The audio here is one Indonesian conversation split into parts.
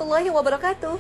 warahmatullahi wabarakatuh.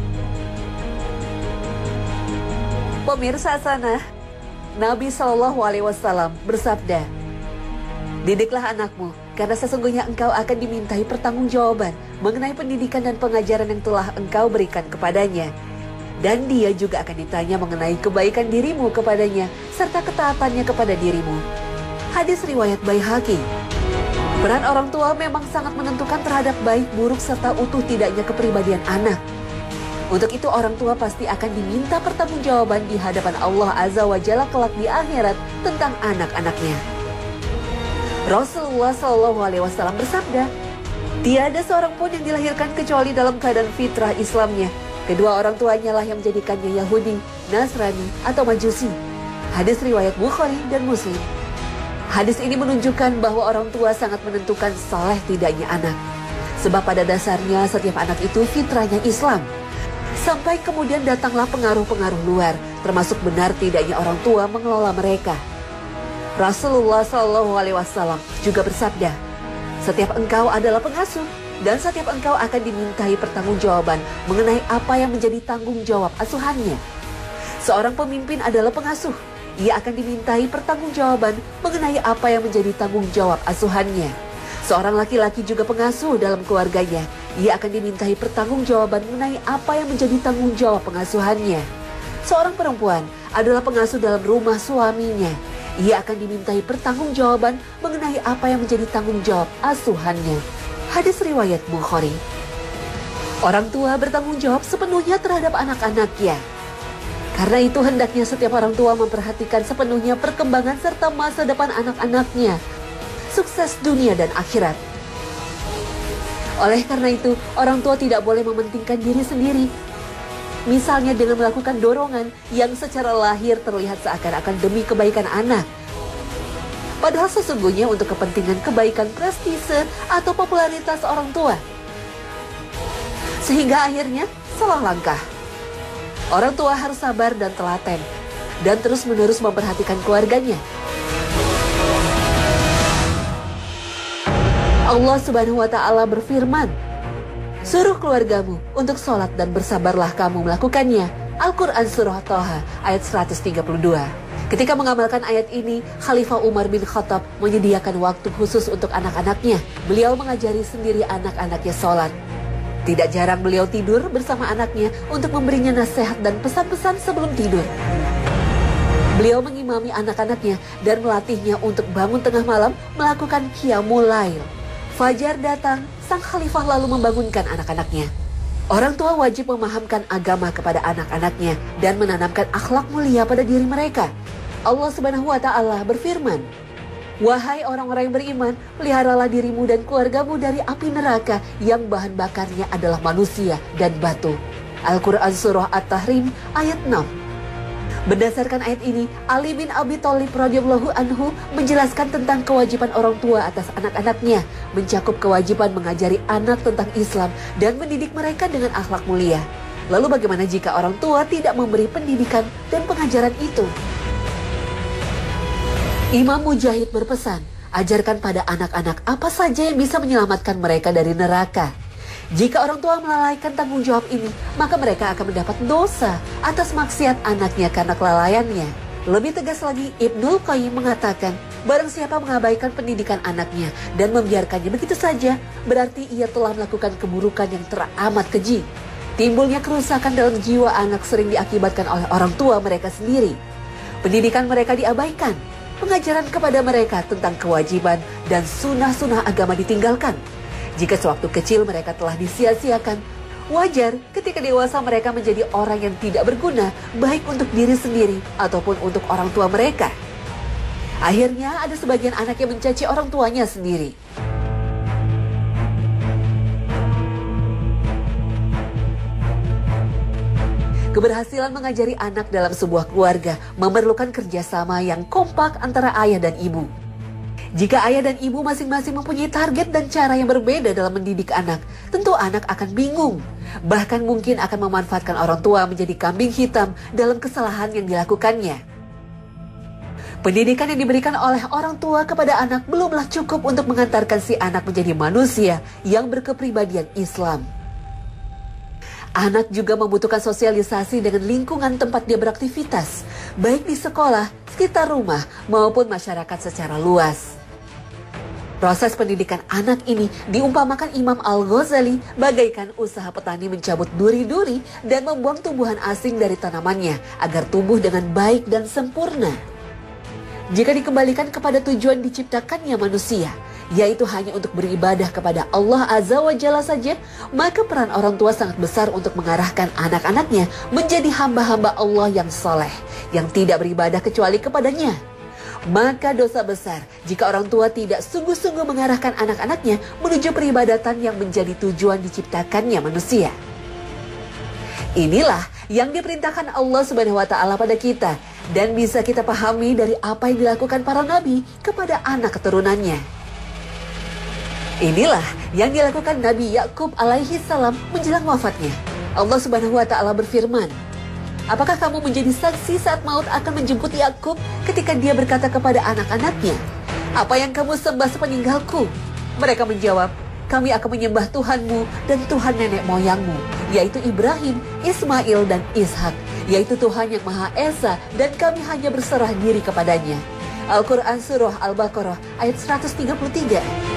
Pemirsa sana, Nabi SAW bersabda, "Didiklah anakmu, karena sesungguhnya engkau akan dimintai pertanggungjawaban mengenai pendidikan dan pengajaran yang telah engkau berikan kepadanya. Dan dia juga akan ditanya mengenai kebaikan dirimu kepadanya, serta ketaatannya kepada dirimu." Hadis riwayat Baihaqi. Peran orang tua memang sangat menentukan terhadap baik, buruk, serta utuh tidaknya kepribadian anak. Untuk itu orang tua pasti akan diminta pertanggungjawaban di hadapan Allah Azza wa Jalla kelak di akhirat tentang anak-anaknya. Rasulullah SAW bersabda, "Tiada seorang pun yang dilahirkan kecuali dalam keadaan fitrah Islamnya. Kedua orang tuanya lah yang menjadikannya Yahudi, Nasrani, atau Majusi." Hadis riwayat Bukhari dan Muslim. Hadis ini menunjukkan bahwa orang tua sangat menentukan saleh tidaknya anak. Sebab pada dasarnya setiap anak itu fitrahnya Islam. Sampai kemudian datanglah pengaruh-pengaruh luar, termasuk benar tidaknya orang tua mengelola mereka. Rasulullah SAW juga bersabda, "Setiap engkau adalah pengasuh, dan setiap engkau akan dimintai pertanggungjawaban mengenai apa yang menjadi tanggung jawab asuhannya." Seorang pemimpin adalah pengasuh. Ia akan dimintai pertanggungjawaban mengenai apa yang menjadi tanggung jawab asuhannya. Seorang laki-laki juga pengasuh dalam keluarganya. Ia akan dimintai pertanggungjawaban mengenai apa yang menjadi tanggung jawab pengasuhannya. Seorang perempuan adalah pengasuh dalam rumah suaminya. Ia akan dimintai pertanggungjawaban mengenai apa yang menjadi tanggung jawab asuhannya. Hadis riwayat Bukhari. Orang tua bertanggung jawab sepenuhnya terhadap anak-anaknya. Karena itu hendaknya setiap orang tua memperhatikan sepenuhnya perkembangan serta masa depan anak-anaknya, sukses dunia dan akhirat. Oleh karena itu, orang tua tidak boleh mementingkan diri sendiri. Misalnya dengan melakukan dorongan yang secara lahir terlihat seakan-akan demi kebaikan anak. Padahal sesungguhnya untuk kepentingan kebaikan prestise atau popularitas orang tua. Sehingga akhirnya salah langkah. Orang tua harus sabar dan telaten, dan terus-menerus memperhatikan keluarganya. Allah Subhanahu wa Ta'ala berfirman, "Suruh keluargamu untuk sholat dan bersabarlah kamu melakukannya." Al-Quran Surah Thaha ayat 132. Ketika mengamalkan ayat ini, Khalifah Umar bin Khattab menyediakan waktu khusus untuk anak-anaknya. Beliau mengajari sendiri anak-anaknya sholat. Tidak jarang beliau tidur bersama anaknya untuk memberinya nasihat dan pesan-pesan sebelum tidur. Beliau mengimami anak-anaknya dan melatihnya untuk bangun tengah malam melakukan qiyamul lail. Fajar datang, sang khalifah lalu membangunkan anak-anaknya. Orang tua wajib memahamkan agama kepada anak-anaknya dan menanamkan akhlak mulia pada diri mereka. Allah Subhanahu wa Ta'ala berfirman, "Wahai orang-orang yang beriman, peliharalah dirimu dan keluargamu dari api neraka yang bahan bakarnya adalah manusia dan batu." Al-Quran Surah At-Tahrim ayat 6. Berdasarkan ayat ini, Ali bin Abi Thalib radhiyallahu anhu menjelaskan tentang kewajiban orang tua atas anak-anaknya, mencakup kewajiban mengajari anak tentang Islam dan mendidik mereka dengan akhlak mulia. Lalu bagaimana jika orang tua tidak memberi pendidikan dan pengajaran itu? Imam Mujahid berpesan, ajarkan pada anak-anak apa saja yang bisa menyelamatkan mereka dari neraka. Jika orang tua melalaikan tanggung jawab ini, maka mereka akan mendapat dosa atas maksiat anaknya karena kelalaiannya. Lebih tegas lagi, Ibnul Qayyim mengatakan, barang siapa mengabaikan pendidikan anaknya dan membiarkannya begitu saja, berarti ia telah melakukan keburukan yang teramat keji. Timbulnya kerusakan dalam jiwa anak sering diakibatkan oleh orang tua mereka sendiri. Pendidikan mereka diabaikan. Pengajaran kepada mereka tentang kewajiban dan sunnah-sunnah agama ditinggalkan. Jika sewaktu kecil mereka telah disia-siakan, wajar ketika dewasa mereka menjadi orang yang tidak berguna, baik untuk diri sendiri ataupun untuk orang tua mereka. Akhirnya ada sebagian anak yang mencaci orang tuanya sendiri. Keberhasilan mengajari anak dalam sebuah keluarga memerlukan kerjasama yang kompak antara ayah dan ibu. Jika ayah dan ibu masing-masing mempunyai target dan cara yang berbeda dalam mendidik anak, tentu anak akan bingung. Bahkan mungkin akan memanfaatkan orang tua menjadi kambing hitam dalam kesalahan yang dilakukannya. Pendidikan yang diberikan oleh orang tua kepada anak belumlah cukup untuk mengantarkan si anak menjadi manusia yang berkepribadian Islam. Anak juga membutuhkan sosialisasi dengan lingkungan tempat dia beraktivitas, baik di sekolah, sekitar rumah, maupun masyarakat secara luas. Proses pendidikan anak ini diumpamakan Imam Al-Ghazali bagaikan usaha petani mencabut duri-duri dan membuang tumbuhan asing dari tanamannya agar tumbuh dengan baik dan sempurna. Jika dikembalikan kepada tujuan diciptakannya manusia, yaitu hanya untuk beribadah kepada Allah Azza wa Jalla saja, maka peran orang tua sangat besar untuk mengarahkan anak-anaknya menjadi hamba-hamba Allah yang soleh, yang tidak beribadah kecuali kepadanya. Maka dosa besar jika orang tua tidak sungguh-sungguh mengarahkan anak-anaknya menuju peribadatan yang menjadi tujuan diciptakannya manusia. Inilah yang diperintahkan Allah Subhanahu wa Ta'ala pada kita dan bisa kita pahami dari apa yang dilakukan para nabi kepada anak keturunannya. Inilah yang dilakukan Nabi Yakub alaihi salam menjelang wafatnya. Allah Subhanahu wa Ta'ala berfirman, "Apakah kamu menjadi saksi saat maut akan menjemput Yakub ketika dia berkata kepada anak-anaknya, 'Apa yang kamu sembah sepeninggalku?' Mereka menjawab, 'Kami akan menyembah Tuhanmu dan Tuhan nenek moyangmu, yaitu Ibrahim, Ismail dan Ishak, yaitu Tuhan yang Maha Esa dan kami hanya berserah diri kepadanya.'" Al-Quran Surah Al-Baqarah ayat 133.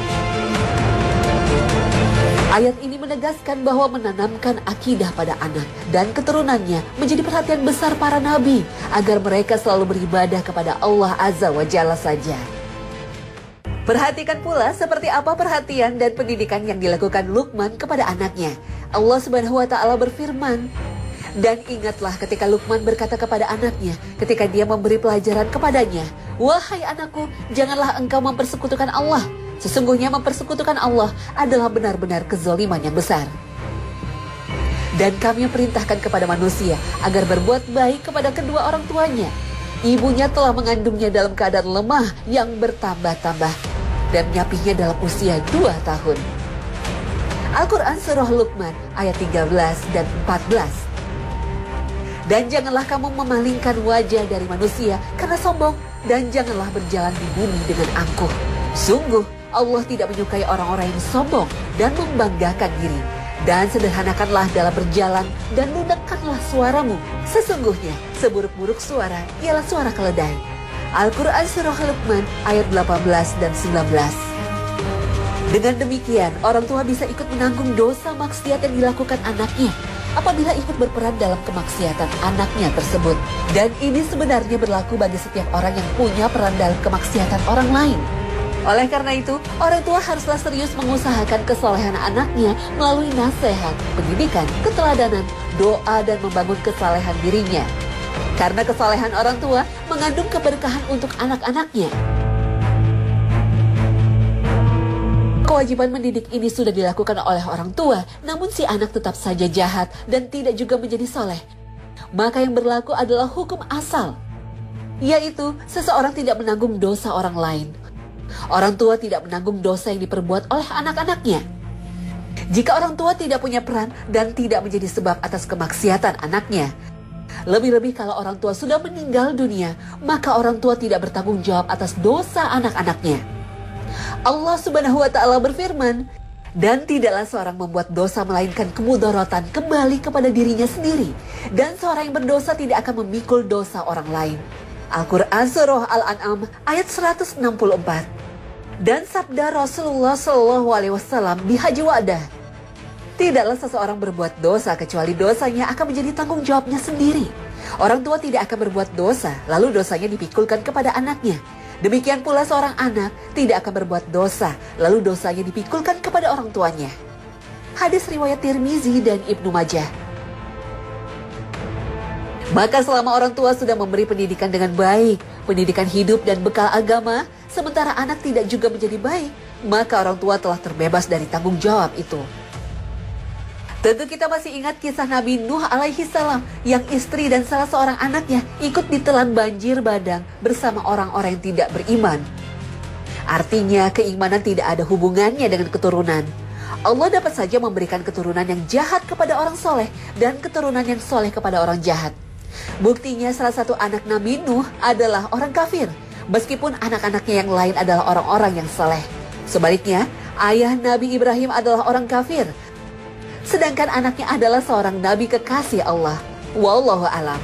Ayat ini menegaskan bahwa menanamkan akidah pada anak dan keturunannya menjadi perhatian besar para nabi agar mereka selalu beribadah kepada Allah Azza wa Jalla saja. Perhatikan pula seperti apa perhatian dan pendidikan yang dilakukan Luqman kepada anaknya. Allah Subhanahu wa Ta'ala berfirman, "Dan ingatlah ketika Luqman berkata kepada anaknya ketika dia memberi pelajaran kepadanya, 'Wahai anakku, janganlah engkau mempersekutukan Allah. Sesungguhnya mempersekutukan Allah adalah benar-benar kezaliman yang besar.' Dan kami perintahkan kepada manusia agar berbuat baik kepada kedua orang tuanya. Ibunya telah mengandungnya dalam keadaan lemah yang bertambah-tambah dan menyapihnya dalam usia 2 tahun. Al-Quran Surah Luqman ayat 13 dan 14. Dan janganlah kamu memalingkan wajah dari manusia karena sombong, dan janganlah berjalan di bumi dengan angkuh. Sungguh Allah tidak menyukai orang-orang yang sombong dan membanggakan diri. Dan sederhanakanlah dalam berjalan dan lunakkanlah suaramu. Sesungguhnya seburuk-buruk suara ialah suara keledai. Al-Quran Surah Luqman ayat 18 dan 19. Dengan demikian, orang tua bisa ikut menanggung dosa maksiat yang dilakukan anaknya apabila ikut berperan dalam kemaksiatan anaknya tersebut. Dan ini sebenarnya berlaku bagi setiap orang yang punya peran dalam kemaksiatan orang lain. Oleh karena itu, orang tua haruslah serius mengusahakan kesolehan anaknya melalui nasihat, pendidikan, keteladanan, doa, dan membangun kesalehan dirinya. Karena kesalehan orang tua mengandung keberkahan untuk anak-anaknya. Kewajiban mendidik ini sudah dilakukan oleh orang tua, namun si anak tetap saja jahat dan tidak juga menjadi soleh. Maka yang berlaku adalah hukum asal, yaitu seseorang tidak menanggung dosa orang lain. Orang tua tidak menanggung dosa yang diperbuat oleh anak-anaknya. Jika orang tua tidak punya peran dan tidak menjadi sebab atas kemaksiatan anaknya, lebih-lebih kalau orang tua sudah meninggal dunia, maka orang tua tidak bertanggung jawab atas dosa anak-anaknya. Allah Subhanahu wa Ta'ala berfirman, "Dan tidaklah seorang membuat dosa melainkan kemudaratan kembali kepada dirinya sendiri, dan seorang yang berdosa tidak akan memikul dosa orang lain." Al-Quran Surah Al-An'am ayat 164. Dan sabda Rasulullah SAW di Haji Wadah, "Tidaklah seseorang berbuat dosa kecuali dosanya akan menjadi tanggung jawabnya sendiri. Orang tua tidak akan berbuat dosa lalu dosanya dipikulkan kepada anaknya. Demikian pula seorang anak tidak akan berbuat dosa lalu dosanya dipikulkan kepada orang tuanya." Hadis riwayat Tirmizi dan Ibnu Majah. Maka selama orang tua sudah memberi pendidikan dengan baik, pendidikan hidup dan bekal agama, sementara anak tidak juga menjadi baik, maka orang tua telah terbebas dari tanggung jawab itu. Tentu kita masih ingat kisah Nabi Nuh alaihi salam yang istri dan salah seorang anaknya ikut ditelan banjir bandang bersama orang-orang yang tidak beriman. Artinya keimanan tidak ada hubungannya dengan keturunan. Allah dapat saja memberikan keturunan yang jahat kepada orang soleh dan keturunan yang soleh kepada orang jahat. Buktinya salah satu anak Nabi Nuh adalah orang kafir, meskipun anak-anaknya yang lain adalah orang-orang yang saleh. Sebaliknya, ayah Nabi Ibrahim adalah orang kafir. sedangkan anaknya adalah seorang nabi kekasih Allah. Wallahu a'lam.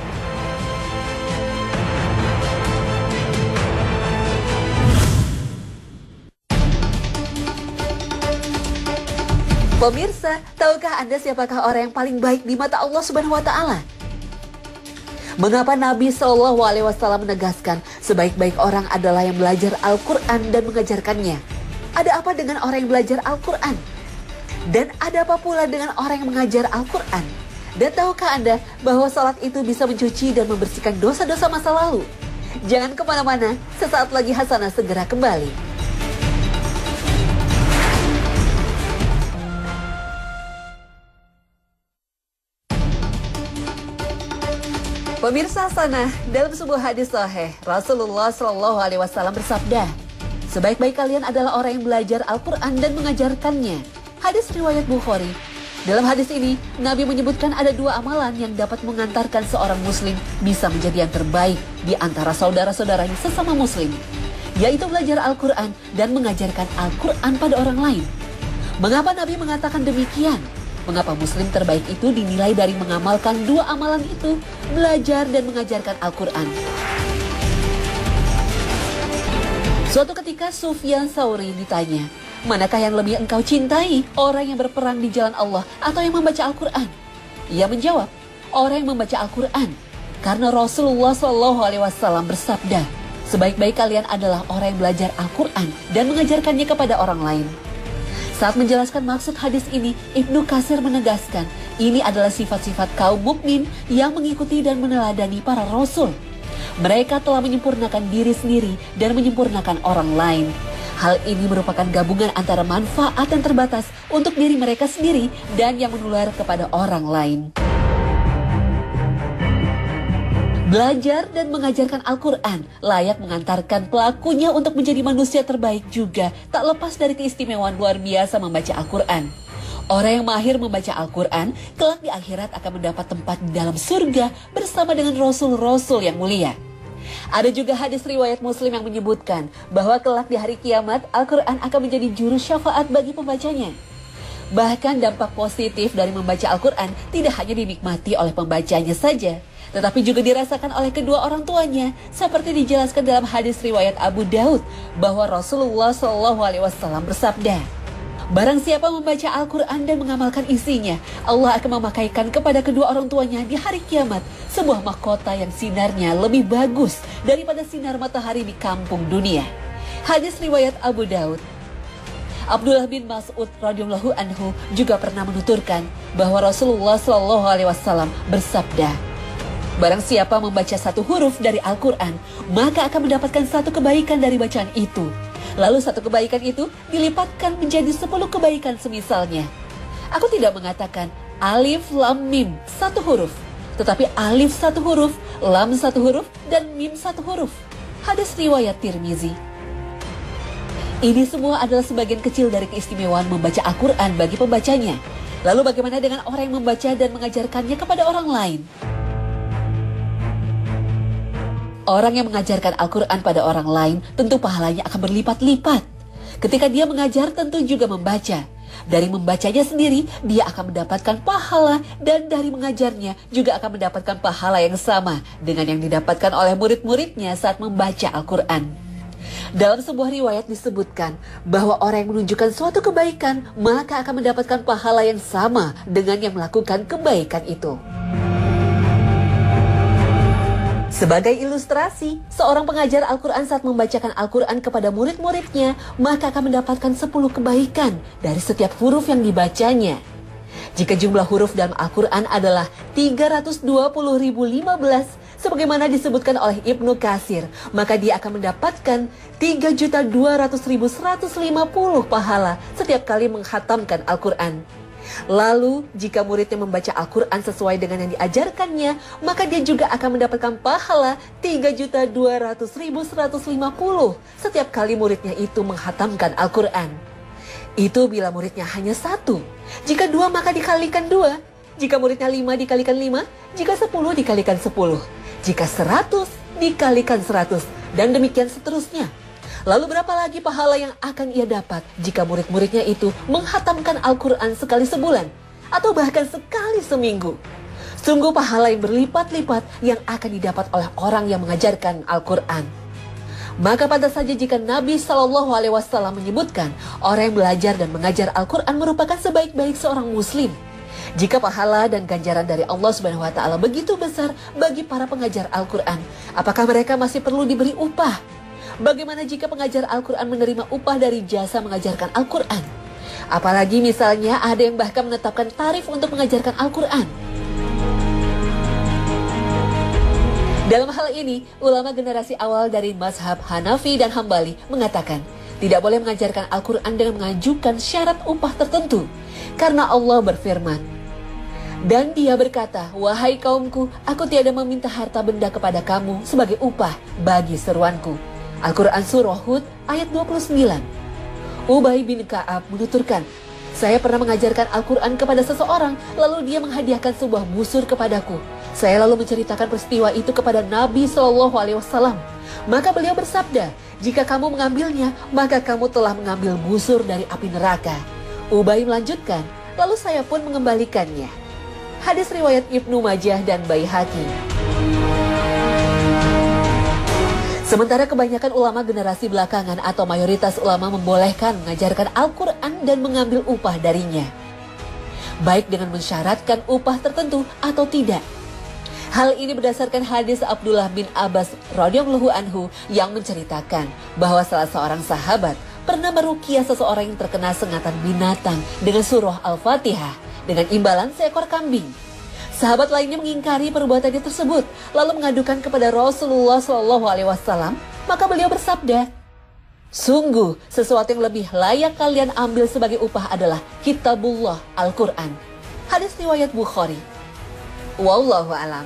Pemirsa, tahukah Anda siapakah orang yang paling baik di mata Allah Subhanahu wa taala? Mengapa Nabi Shallallahu alaihi wasallam menegaskan sebaik-baik orang adalah yang belajar Al-Qur'an dan mengajarkannya? Ada apa dengan orang yang belajar Al-Qur'an? Dan ada apa pula dengan orang yang mengajar Al-Qur'an? Dan tahukah Anda bahwa salat itu bisa mencuci dan membersihkan dosa-dosa masa lalu? Jangan kemana-mana, sesaat lagi Hasanah segera kembali. Pemirsa Hasanah, dalam sebuah hadis sahih, Rasulullah Shallallahu alaihi wasallam bersabda, sebaik-baik kalian adalah orang yang belajar Al-Qur'an dan mengajarkannya. Hadis riwayat Bukhari. Dalam hadis ini, Nabi menyebutkan ada dua amalan yang dapat mengantarkan seorang muslim bisa menjadi yang terbaik di antara saudara-saudaranya sesama muslim, yaitu belajar Al-Qur'an dan mengajarkan Al-Qur'an pada orang lain. Mengapa Nabi mengatakan demikian? Mengapa muslim terbaik itu dinilai dari mengamalkan dua amalan itu, belajar dan mengajarkan Al-Qur'an? Suatu ketika Sufyan Tsauri ditanya, manakah yang lebih engkau cintai, orang yang berperang di jalan Allah atau yang membaca Al-Qur'an? Ia menjawab, orang yang membaca Al-Qur'an. Karena Rasulullah SAW bersabda, sebaik-baik kalian adalah orang yang belajar Al-Qur'an dan mengajarkannya kepada orang lain. Saat menjelaskan maksud hadis ini, Ibnu Katsir menegaskan, ini adalah sifat-sifat kaum mukmin yang mengikuti dan meneladani para rasul. Mereka telah menyempurnakan diri sendiri dan menyempurnakan orang lain. Hal ini merupakan gabungan antara manfaat yang terbatas untuk diri mereka sendiri dan yang menular kepada orang lain. Belajar dan mengajarkan Al-Qur'an layak mengantarkan pelakunya untuk menjadi manusia terbaik juga, tak lepas dari keistimewaan luar biasa membaca Al-Qur'an. Orang yang mahir membaca Al-Qur'an kelak di akhirat akan mendapat tempat di dalam surga bersama dengan rasul-rasul yang mulia. Ada juga hadis riwayat Muslim yang menyebutkan bahwa kelak di hari kiamat Al-Qur'an akan menjadi juru syafaat bagi pembacanya. Bahkan dampak positif dari membaca Al-Qur'an tidak hanya dinikmati oleh pembacanya saja, tetapi juga dirasakan oleh kedua orang tuanya, seperti dijelaskan dalam hadis riwayat Abu Daud bahwa Rasulullah SAW bersabda, barang siapa membaca Al-Qur'an dan mengamalkan isinya, Allah akan memakaikan kepada kedua orang tuanya di hari kiamat sebuah mahkota yang sinarnya lebih bagus daripada sinar matahari di kampung dunia. Hadis riwayat Abu Daud. Abdullah bin Mas'ud radhiyallahu anhu juga pernah menuturkan bahwa Rasulullah SAW bersabda, barang siapa membaca satu huruf dari Al-Qur'an, maka akan mendapatkan satu kebaikan dari bacaan itu. Lalu satu kebaikan itu dilipatkan menjadi 10 kebaikan semisalnya. Aku tidak mengatakan alif, lam, mim, satu huruf, tetapi alif satu huruf, lam satu huruf, dan mim satu huruf. Hadis riwayat Tirmizi. Ini semua adalah sebagian kecil dari keistimewaan membaca Al-Qur'an bagi pembacanya. Lalu bagaimana dengan orang yang membaca dan mengajarkannya kepada orang lain? Orang yang mengajarkan Al-Qur'an pada orang lain tentu pahalanya akan berlipat-lipat. Ketika dia mengajar tentu juga membaca. Dari membacanya sendiri dia akan mendapatkan pahala, dan dari mengajarnya juga akan mendapatkan pahala yang sama dengan yang didapatkan oleh murid-muridnya saat membaca Al-Qur'an. Dalam sebuah riwayat disebutkan bahwa orang yang menunjukkan suatu kebaikan maka akan mendapatkan pahala yang sama dengan yang melakukan kebaikan itu. Sebagai ilustrasi, seorang pengajar Al-Qur'an saat membacakan Al-Qur'an kepada murid-muridnya maka akan mendapatkan 10 kebaikan dari setiap huruf yang dibacanya. Jika jumlah huruf dalam Al-Qur'an adalah 320.015, sebagaimana disebutkan oleh Ibnu Katsir, maka dia akan mendapatkan 3.200.150 pahala setiap kali menghatamkan Al-Qur'an. Lalu, jika muridnya membaca Al-Qur'an sesuai dengan yang diajarkannya, maka dia juga akan mendapatkan pahala 3.200.150 setiap kali muridnya itu menghatamkan Al-Qur'an. Itu bila muridnya hanya 1. Jika 2 maka dikalikan 2. Jika muridnya 5 dikalikan 5. Jika 10 dikalikan 10. Jika 100 dikalikan 100. Dan demikian seterusnya. Lalu berapa lagi pahala yang akan ia dapat jika murid-muridnya itu menghatamkan Al-Qur'an sekali sebulan? atau bahkan sekali seminggu. Sungguh pahala yang berlipat-lipat yang akan didapat oleh orang yang mengajarkan Al-Quran. Maka pantas saja jika Nabi Shallallahu Alaihi Wasallam menyebutkan orang yang belajar dan mengajar Al-Quran merupakan sebaik-baik seorang Muslim. Jika pahala dan ganjaran dari Allah Subhanahu Wa Taala begitu besar bagi para pengajar Al-Quran, apakah mereka masih perlu diberi upah? Bagaimana jika pengajar Al-Quran menerima upah dari jasa mengajarkan Al-Quran? Apalagi misalnya ada yang bahkan menetapkan tarif untuk mengajarkan Al-Quran. Dalam hal ini, ulama generasi awal dari mazhab Hanafi dan Hambali mengatakan tidak boleh mengajarkan Al-Quran dengan mengajukan syarat upah tertentu. Karena Allah berfirman, dan dia berkata, wahai kaumku, aku tiada meminta harta benda kepada kamu sebagai upah bagi seruanku. Al-Quran Surah Hud ayat 29. Ubay bin Ka'ab menuturkan, saya pernah mengajarkan Al-Quran kepada seseorang, lalu dia menghadiahkan sebuah busur kepadaku. Saya lalu menceritakan peristiwa itu kepada Nabi Shallallahu Alaihi Wasallam. Maka beliau bersabda, jika kamu mengambilnya, maka kamu telah mengambil busur dari api neraka. Ubay melanjutkan, lalu saya pun mengembalikannya. Hadis riwayat Ibnu Majah dan Baihaqi. Sementara kebanyakan ulama generasi belakangan atau mayoritas ulama membolehkan mengajarkan Al-Quran dan mengambil upah darinya, baik dengan mensyaratkan upah tertentu atau tidak. Hal ini berdasarkan hadis Abdullah bin Abbas radhiyallahu anhu yang menceritakan bahwa salah seorang sahabat pernah meruqyah seseorang yang terkena sengatan binatang dengan surah Al-Fatihah dengan imbalan seekor kambing. Sahabat lainnya mengingkari perbuatannya tersebut, lalu mengadukan kepada Rasulullah SAW. Maka beliau bersabda, sungguh sesuatu yang lebih layak kalian ambil sebagai upah adalah Kitabullah Al-Quran. Hadis riwayat Bukhari. Wallahu a'lam.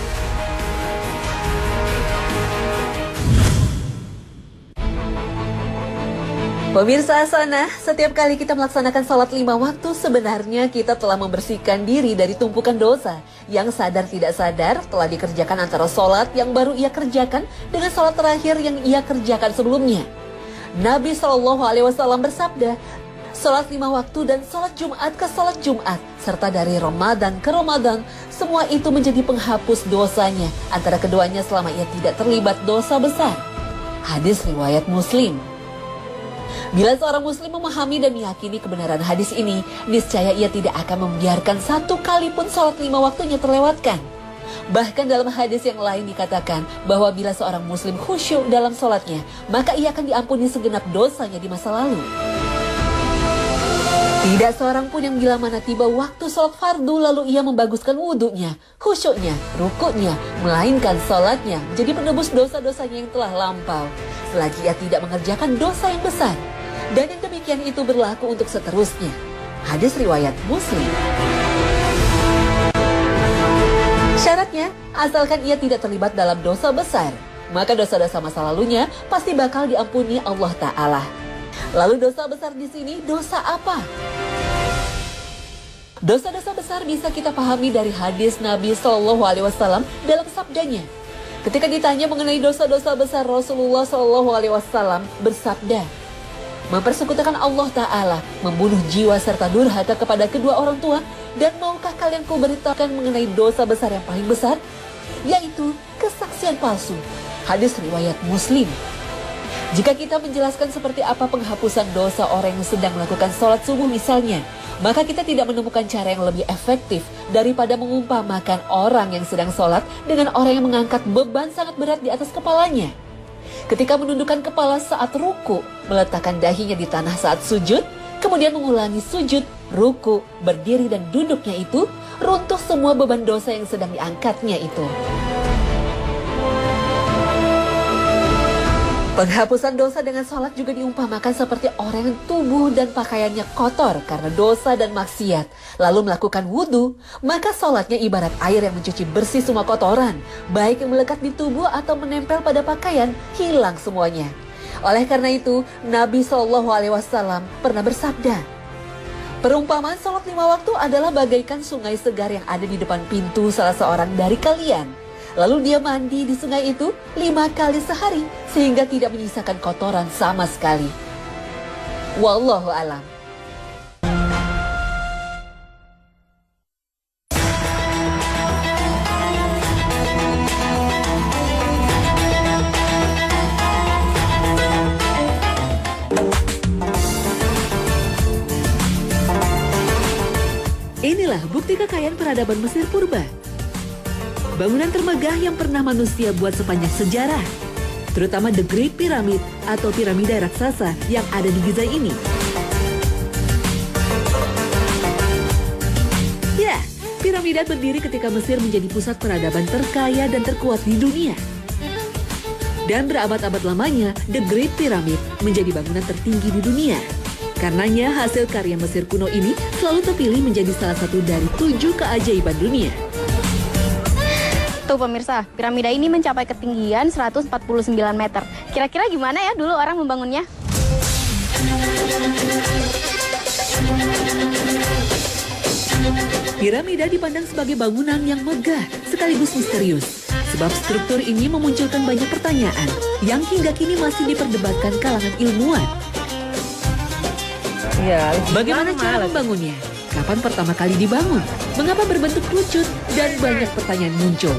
Pemirsa Asana, setiap kali kita melaksanakan salat 5 waktu, sebenarnya kita telah membersihkan diri dari tumpukan dosa yang sadar tidak sadar telah dikerjakan antara salat yang baru ia kerjakan dengan salat terakhir yang ia kerjakan sebelumnya. Nabi Shallallahu Alaihi Wasallam bersabda, salat 5 waktu dan salat Jumat ke salat Jumat, serta dari Ramadan ke Ramadan, semua itu menjadi penghapus dosanya antara keduanya selama ia tidak terlibat dosa besar. Hadis riwayat Muslim. Bila seorang Muslim memahami dan meyakini kebenaran hadis ini, niscaya ia tidak akan membiarkan satu kali pun salat 5 waktunya terlewatkan. Bahkan dalam hadis yang lain dikatakan bahwa bila seorang Muslim khusyuk dalam salatnya, maka ia akan diampuni segenap dosanya di masa lalu. Tidak seorang pun yang bila mana tiba waktu salat fardu lalu ia membaguskan wudhunya, khusyuknya, rukuknya, melainkan salatnya menjadi penebus dosa-dosanya yang telah lampau, selagi ia tidak mengerjakan dosa yang besar. Dan yang demikian itu berlaku untuk seterusnya. Hadis riwayat Muslim. Syaratnya, asalkan ia tidak terlibat dalam dosa besar, maka dosa-dosa masa lalunya pasti bakal diampuni Allah Ta'ala. Lalu dosa besar di sini dosa apa? Dosa-dosa besar bisa kita pahami dari hadis Nabi Shallallahu Alaihi Wasallam dalam sabdanya. Ketika ditanya mengenai dosa-dosa besar, Rasulullah Shallallahu Alaihi Wasallam bersabda, mempersekutukan Allah Ta'ala, membunuh jiwa serta durhaka kepada kedua orang tua, dan maukah kalian kuberitakan mengenai dosa besar yang paling besar? Yaitu kesaksian palsu. Hadis riwayat Muslim. Jika kita menjelaskan seperti apa penghapusan dosa orang yang sedang melakukan sholat subuh misalnya, maka kita tidak menemukan cara yang lebih efektif daripada mengumpamakan orang yang sedang sholat dengan orang yang mengangkat beban sangat berat di atas kepalanya. Ketika menundukkan kepala saat ruku, meletakkan dahinya di tanah saat sujud, kemudian mengulangi sujud, ruku, berdiri dan duduknya itu, runtuh semua beban dosa yang sedang diangkatnya itu. Penghapusan dosa dengan sholat juga diumpamakan seperti orang yang tubuh dan pakaiannya kotor karena dosa dan maksiat, lalu melakukan wudhu, maka sholatnya ibarat air yang mencuci bersih semua kotoran, baik yang melekat di tubuh atau menempel pada pakaian, hilang semuanya. Oleh karena itu, Nabi Shallallahu Alaihi Wasallam pernah bersabda, perumpamaan sholat 5 waktu adalah bagaikan sungai segar yang ada di depan pintu salah seorang dari kalian. Lalu dia mandi di sungai itu 5 kali sehari sehingga tidak menyisakan kotoran sama sekali. Wallahu a'lam. Inilah bukti kekayaan peradaban Mesir purba. Bangunan termegah yang pernah manusia buat sepanjang sejarah, terutama The Great Pyramid atau piramida raksasa yang ada di Giza ini. Ya, piramida berdiri ketika Mesir menjadi pusat peradaban terkaya dan terkuat di dunia. Dan berabad-abad lamanya, The Great Pyramid menjadi bangunan tertinggi di dunia. Karenanya, hasil karya Mesir kuno ini selalu terpilih menjadi salah satu dari 7 keajaiban dunia. Tuh pemirsa, piramida ini mencapai ketinggian 149 meter. Kira-kira gimana ya dulu orang membangunnya? Piramida dipandang sebagai bangunan yang megah sekaligus misterius. Sebab struktur ini memunculkan banyak pertanyaan yang hingga kini masih diperdebatkan kalangan ilmuwan. Ya, Bagaimana cara membangunnya? Kapan pertama kali dibangun? Mengapa berbentuk kerucut? Dan banyak pertanyaan muncul.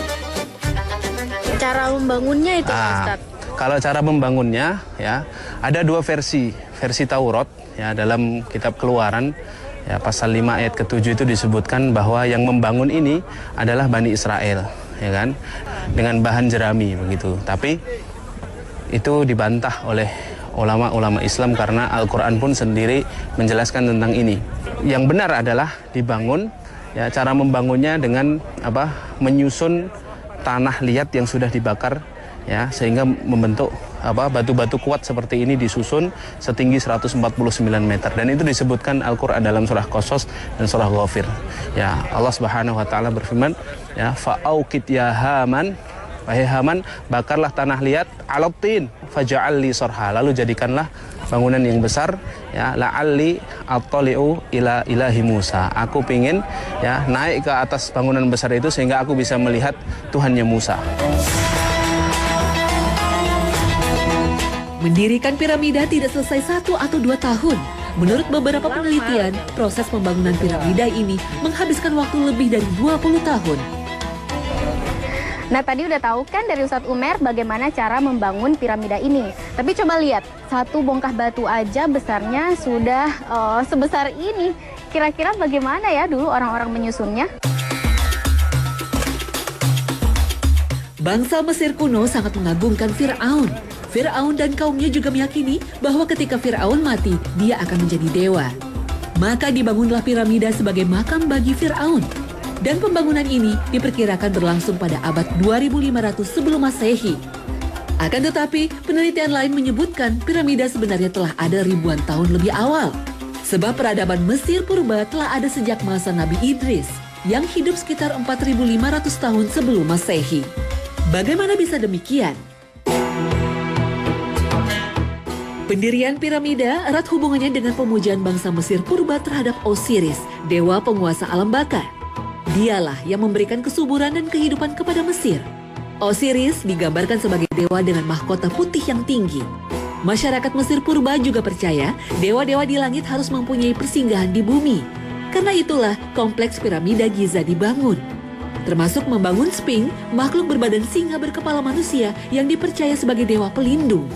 Cara membangunnya itu, Ustaz. Kalau cara membangunnya, ya ada 2 versi. Versi Taurat, ya dalam kitab Keluaran, ya pasal 5 ayat ke-7 itu disebutkan bahwa yang membangun ini adalah Bani Israel, ya kan, dengan bahan jerami begitu. Tapi itu dibantah oleh ulama-ulama Islam karena Al-Quran pun sendiri menjelaskan tentang ini. Yang benar adalah dibangun, ya cara membangunnya dengan menyusun tanah liat yang sudah dibakar, ya sehingga membentuk batu-batu kuat seperti ini disusun setinggi 149 meter, dan itu disebutkan Al-Qur'an dalam surah Qasas dan surah Ghafir. Ya, Allah Subhanahu wa taala berfirman, ya fa'auqit ya Haman, wahai Haman, bakarlah tanah liat alatin faj'alli sarha, lalu jadikanlah bangunan yang besar, ya la'alli attali'u ila ilahi Musa. Aku pingin ya naik ke atas bangunan besar itu sehingga aku bisa melihat Tuhannya Musa. Mendirikan piramida tidak selesai 1 atau 2 tahun. Menurut beberapa penelitian, proses pembangunan piramida ini menghabiskan waktu lebih dari 20 tahun. Nah, tadi udah tahu kan dari Ustadz Umer bagaimana cara membangun piramida ini. Tapi coba lihat, satu bongkah batu aja besarnya sudah sebesar ini. Kira-kira bagaimana ya dulu orang-orang menyusunnya? Bangsa Mesir kuno sangat mengagungkan Fir'aun. Fir'aun dan kaumnya juga meyakini bahwa ketika Fir'aun mati, dia akan menjadi dewa. Maka dibangunlah piramida sebagai makam bagi Fir'aun. Dan pembangunan ini diperkirakan berlangsung pada abad 2500 sebelum Masehi. Akan tetapi, penelitian lain menyebutkan piramida sebenarnya telah ada ribuan tahun lebih awal. Sebab peradaban Mesir purba telah ada sejak masa Nabi Idris, yang hidup sekitar 4500 tahun sebelum Masehi. Bagaimana bisa demikian? Pendirian piramida erat hubungannya dengan pemujaan bangsa Mesir purba terhadap Osiris, dewa penguasa alam baka. Dialah yang memberikan kesuburan dan kehidupan kepada Mesir. Osiris digambarkan sebagai dewa dengan mahkota putih yang tinggi. Masyarakat Mesir purba juga percaya dewa-dewa di langit harus mempunyai persinggahan di bumi. Karena itulah kompleks piramida Giza dibangun. Termasuk membangun Sphinx, makhluk berbadan singa berkepala manusia yang dipercaya sebagai dewa pelindung.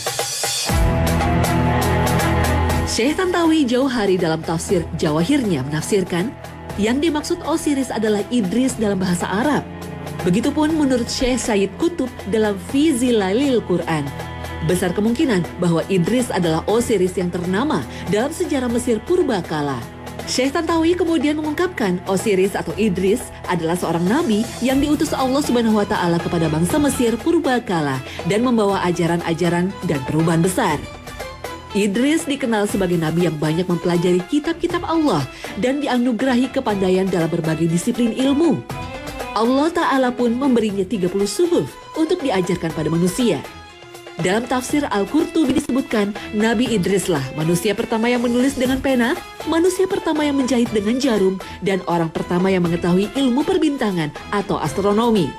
Syekh Tantawi Jauhari dalam tafsir Jawahirnya menafsirkan, yang dimaksud Osiris adalah Idris dalam bahasa Arab. Begitupun menurut Syekh Sayyid Qutb dalam Fi Zilalil Quran. Besar kemungkinan bahwa Idris adalah Osiris yang ternama dalam sejarah Mesir purba kala. Syekh Tantawi kemudian mengungkapkan Osiris atau Idris adalah seorang nabi yang diutus Allah Subhanahu wa taala kepada bangsa Mesir purba kala dan membawa ajaran-ajaran dan perubahan besar. Idris dikenal sebagai nabi yang banyak mempelajari kitab-kitab Allah dan dianugerahi kepandaian dalam berbagai disiplin ilmu. Allah Ta'ala pun memberinya 30 suhuf untuk diajarkan pada manusia. Dalam tafsir Al-Qurtubi disebutkan, Nabi Idrislah manusia pertama yang menulis dengan pena, manusia pertama yang menjahit dengan jarum, dan orang pertama yang mengetahui ilmu perbintangan atau astronomi.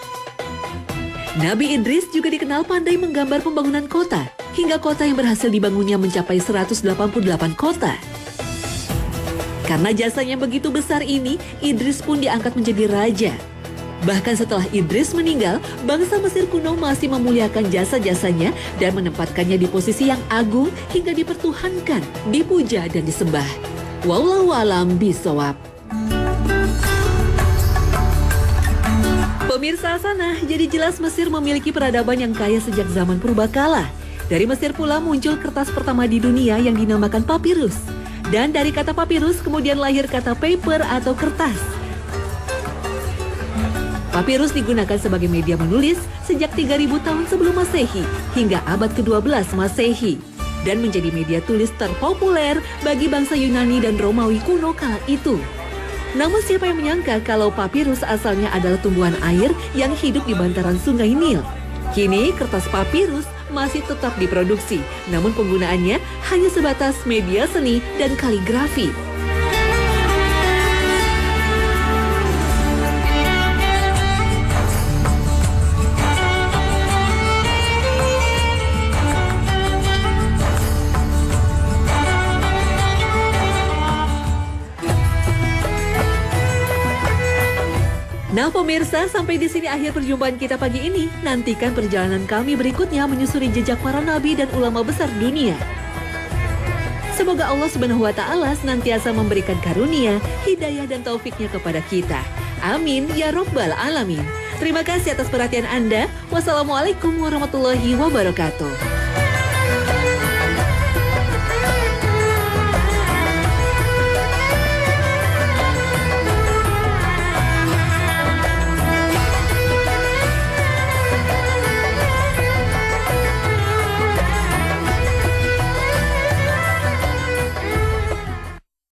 Nabi Idris juga dikenal pandai menggambar pembangunan kota, hingga kota yang berhasil dibangunnya mencapai 188 kota. Karena jasanya begitu besar ini, Idris pun diangkat menjadi raja. Bahkan setelah Idris meninggal, bangsa Mesir kuno masih memuliakan jasa-jasanya dan menempatkannya di posisi yang agung hingga dipertuhankan, dipuja dan disembah. Wallahu a'lam bishawab. Pemirsa sana, jadi jelas Mesir memiliki peradaban yang kaya sejak zaman purbakala. Dari Mesir pula muncul kertas pertama di dunia yang dinamakan papirus. Dan dari kata papirus kemudian lahir kata paper atau kertas. Papirus digunakan sebagai media menulis sejak 3000 tahun sebelum Masehi hingga abad ke-12 Masehi. Dan menjadi media tulis terpopuler bagi bangsa Yunani dan Romawi kuno kala itu. Namun siapa yang menyangka kalau papirus asalnya adalah tumbuhan air yang hidup di bantaran sungai Nil. Kini kertas papirus masih tetap diproduksi, namun penggunaannya hanya sebatas media seni dan kaligrafi. Nah pemirsa, sampai di sini akhir perjumpaan kita pagi ini. Nantikan perjalanan kami berikutnya menyusuri jejak para nabi dan ulama besar dunia. Semoga Allah Subhanahu wa Ta'ala senantiasa memberikan karunia, hidayah dan taufiknya kepada kita. Amin ya Rabbal Alamin. Terima kasih atas perhatian Anda. Wassalamualaikum warahmatullahi wabarakatuh.